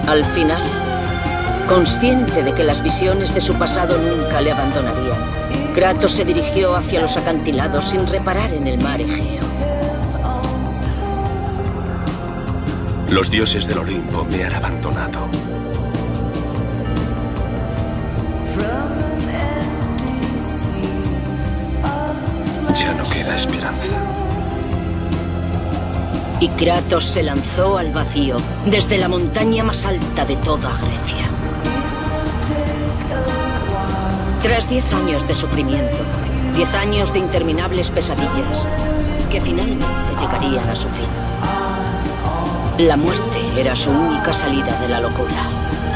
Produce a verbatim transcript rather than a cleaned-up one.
Al final, consciente de que las visiones de su pasado nunca le abandonarían, Kratos se dirigió hacia los acantilados sin reparar en el mar Egeo. Los dioses del Olimpo me han abandonado. Ya no queda esperanza. Y Kratos se lanzó al vacío desde la montaña más alta de toda Grecia. Tras diez años de sufrimiento, diez años de interminables pesadillas, que finalmente llegarían a su fin. La muerte era su única salida de la locura.